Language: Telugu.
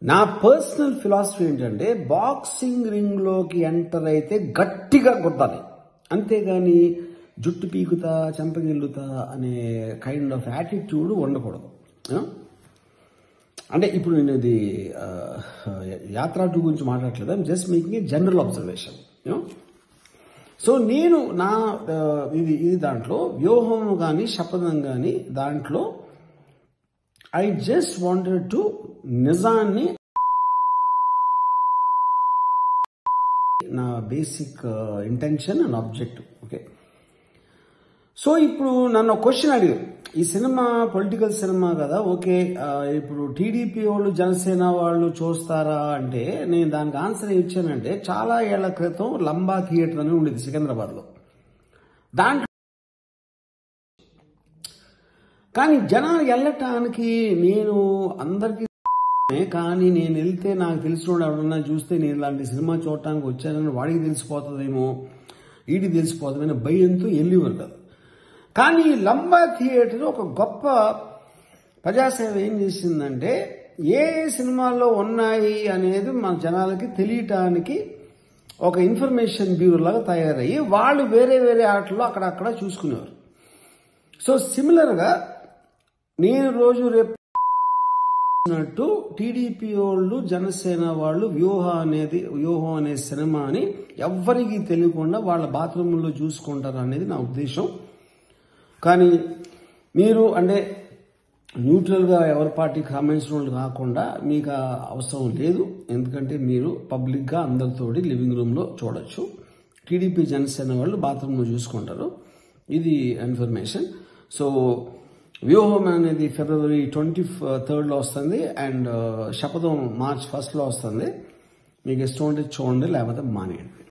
నా పర్సనల్ ఫిలాసఫీ ఏంటంటే బాక్సింగ్ రింగ్ లోకి ఎంటర్ అయితే గట్టిగా కొట్టాలి, అంతేగాని జుట్టు పీకుతా చెంపగిల్లుతా అనే కైండ్ ఆఫ్ యాటిట్యూడ్ ఉండకూడదు. అంటే ఇప్పుడు నేను ఇది యాత్ర 2 గురించి మాట్లాడట్లేదు, I'm just making a general observation. So నేను నా ఇది దాంట్లో వ్యూహం కానీ శపథం కానీ దాంట్లో ఐ జస్ట్ వాంటెడ్ టు నిజాన్ని నా basic intention and objective. Okay, so ఇప్పుడు నన్ను క్వశ్చన్ అడిగారు, ఈ సినిమా పొలిటికల్ సినిమా కదా, ఓకే ఇప్పుడు టీడీపీ వాళ్ళు జనసేన వాళ్ళు చూస్తారా అంటే నేను దానికి ఆన్సర్ ఇచ్చానంటే చాలా ఏళ్ల క్రితం లంబా థియేటర్ అని ఉండేది సికింద్రాబాద్లో, దాంట్లో కానీ జనాలు వెళ్ళటానికి నేను అందరికీ కానీ నేను వెళ్తే నాకు తెలిసిన ఎవరన్నా చూస్తే నేను ఇలాంటి సినిమా చూడటానికి వచ్చానని వాడికి తెలిసిపోతుందేమో వీడికి తెలిసిపోతుందని భయంతో వెళ్ళేవారు కదా. కానీ లంబా థియేటర్ ఒక గొప్ప ప్రజాసేవ ఏం చేసిందంటే ఏ సినిమాల్లో ఉన్నాయి అనేది మన జనాలకి తెలియటానికి ఒక ఇన్ఫర్మేషన్ బ్యూరో లాగా తయారయ్యి వాళ్ళు వేరే వేరే ఆటల్లో అక్కడక్కడ చూసుకునేవారు. సో సిమిలర్గా నేను రోజు రేపు టీడీపీ వాళ్ళు జనసేన వాళ్ళు వ్యూహం అనే సినిమాని ఎవ్వరికీ తెలియకుండా వాళ్ళ బాత్రూంలో చూసుకుంటారు అనేది నా ఉద్దేశం. కానీ మీరు అంటే న్యూట్రల్గా ఎవరి పార్టీ కామెంట్స్ కాకుండా మీకు అవసరం లేదు, ఎందుకంటే మీరు పబ్లిక్గా అందరితోటి లివింగ్ రూమ్లో చూడొచ్చు. టీడీపీ జనసేన వాళ్ళు బాత్రూంలో చూసుకుంటారు, ఇది ఇన్ఫర్మేషన్. సో వ్యూహం అనేది ఫిబ్రవరి 23 వస్తుంది అండ్ శపథం March 1 వస్తుంది. మీకు ఇష్టం ఉంటే చూడండి, లేకపోతే మానేయండి.